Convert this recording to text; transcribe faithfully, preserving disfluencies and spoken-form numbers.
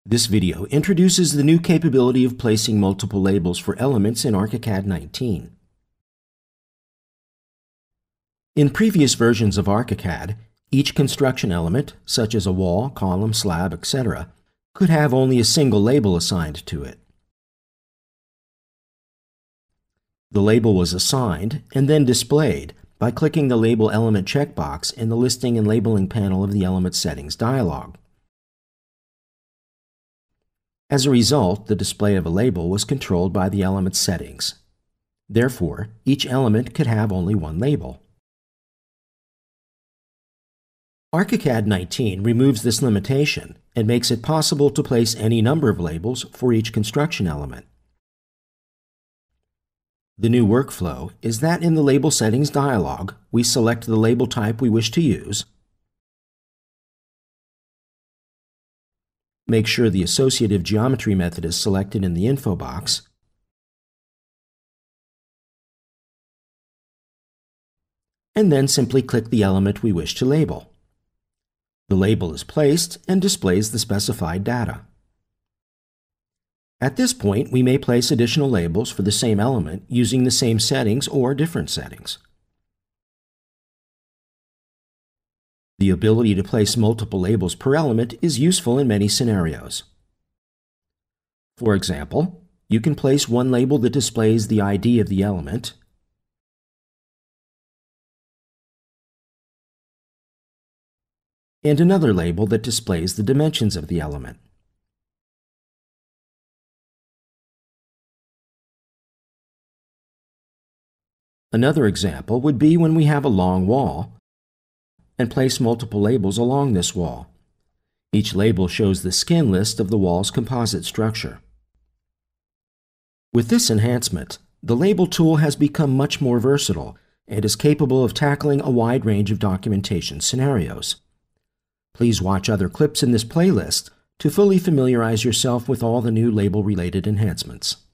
This video introduces the new capability of placing multiple labels for elements in ARCHICAD nineteen. In previous versions of ARCHICAD, each construction element, such as a wall, column, slab, et cetera, could have only a single label assigned to it. The label was assigned and then displayed by clicking the Label Element checkbox in the Listing and Labeling panel of the Element Settings dialog. As a result, the display of a label was controlled by the element settings. Therefore, each element could have only one label. ARCHICAD nineteen removes this limitation and makes it possible to place any number of labels for each construction element. The new workflow is that in the Label Settings dialog, we select the label type we wish to use, make sure the associative geometry method is selected in the info box, and then simply click the element we wish to label. The label is placed and displays the specified data. At this point, we may place additional labels for the same element using the same settings or different settings. The ability to place multiple labels per element is useful in many scenarios. For example, you can place one label that displays the I D of the element, and another label that displays the dimensions of the element. Another example would be when we have a long wall and place multiple labels along this wall. Each label shows the skin list of the wall's composite structure. With this enhancement, the label tool has become much more versatile and is capable of tackling a wide range of documentation scenarios. Please watch other clips in this playlist to fully familiarize yourself with all the new label-related enhancements.